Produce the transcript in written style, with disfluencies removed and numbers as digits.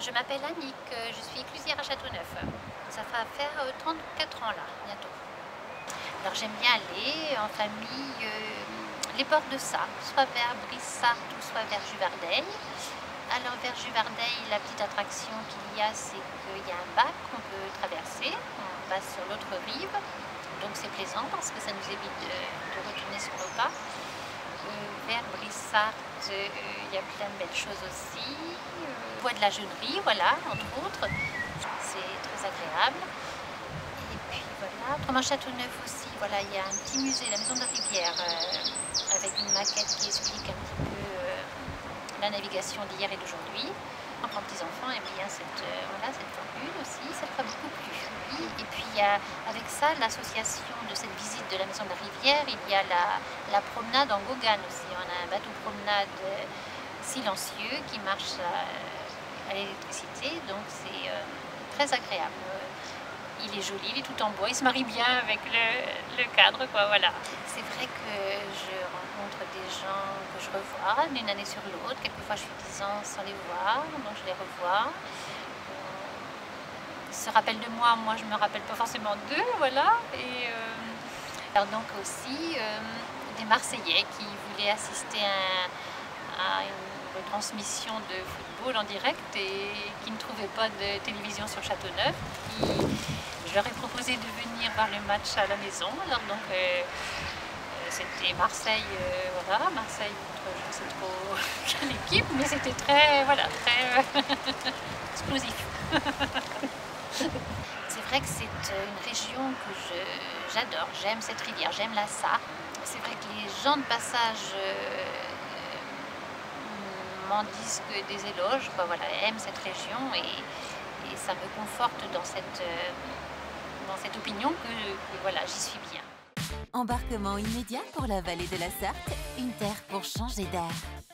Je m'appelle Annick, je suis éclusière à Châteauneuf. Ça va faire 34 ans là, bientôt. Alors j'aime bien aller en famille les bords de ça, soit vers Brissart ou soit vers Juvardeil. Alors vers Juvardeil, la petite attraction qu'il y a, c'est qu'il y a un bac qu'on peut traverser, on passe sur l'autre rive, donc c'est plaisant parce que ça nous évite de retourner sur nos pas. Vers Brissart, il y a plein de belles choses aussi. Bois de la Jeunerie, voilà, entre autres. C'est très agréable. Et puis voilà, autrement Châteauneuf aussi, voilà, il y a un petit musée, la Maison de la Rivière, avec une maquette qui explique un petit peu la navigation d'hier et d'aujourd'hui. Quand les petits-enfants aiment bien voilà, cette formule aussi, ça leur a beaucoup plu. Et puis il y a avec ça l'association de cette visite de la Maison de la Rivière, il y a la promenade en Gauguin aussi. On a un bateau promenade silencieux qui marche à l'électricité, donc c'est très agréable. Il est joli, il est tout en bois, il se marie bien avec le cadre, quoi, voilà. C'est vrai que je rencontre des gens que je revois d'une année sur l'autre. Quelquefois, je suis 10 ans sans les voir, donc je les revois. Ils se rappellent de moi, moi je me rappelle pas forcément d'eux, voilà. Et alors donc aussi des Marseillais qui voulaient assister à une retransmission de football en direct et qui ne trouvaient pas de télévision sur Châteauneuf. Je leur ai proposé de venir voir le match à la maison. Alors donc c'était Marseille, voilà, Marseille contre je ne sais trop quelle équipe, mais c'était très, voilà, très explosif. C'est vrai que c'est une région que j'adore. J'aime cette rivière, j'aime la Sarre. C'est vrai que les gens de passage m'en disent que des éloges, quoi, voilà, aiment cette région et ça me conforte dans cette opinion que voilà, j'y suis bien. Embarquement immédiat pour la vallée de la Sarthe, une terre pour changer d'air.